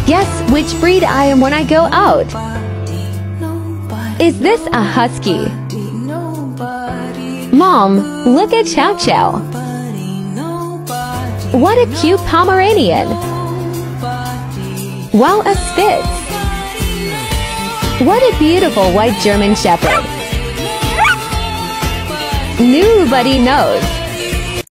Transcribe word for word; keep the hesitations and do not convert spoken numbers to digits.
Guess which breed I am when I go out. Is this a husky? Mom, look at Chow Chow. What a cute Pomeranian. Wow, a Spitz. What a beautiful white German Shepherd. Nobody knows.